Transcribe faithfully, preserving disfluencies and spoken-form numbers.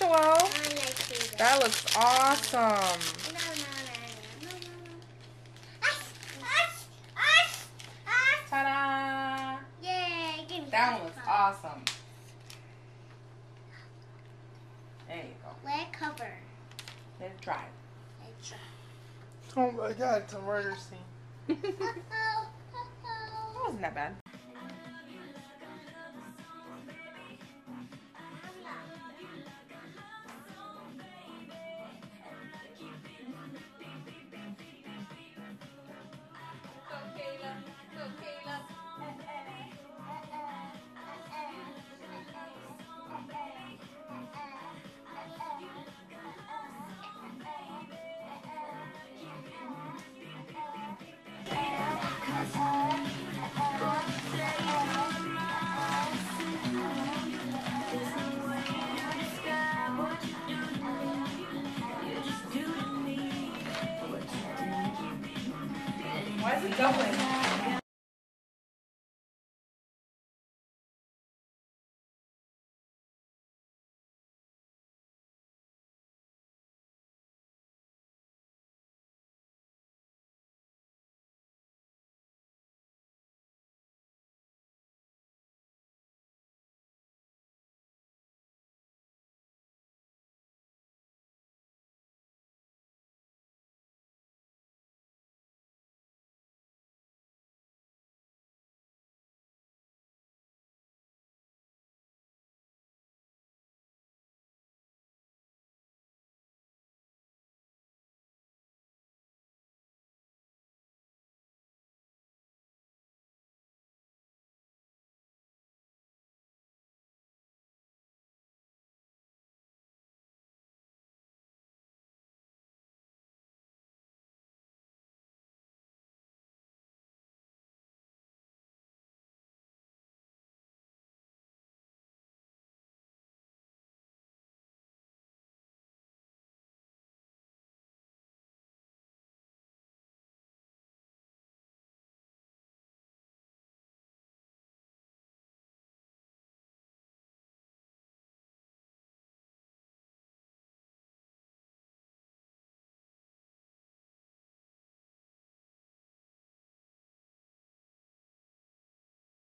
pillow. That looks awesome. Ta-da! Yay! That one looks awesome. There you go. Let it cover. Let it dry. Let it dry. Oh my god, it's a murder scene. That wasn't that bad. Go Kayla, go Kayla. Why is it doubling?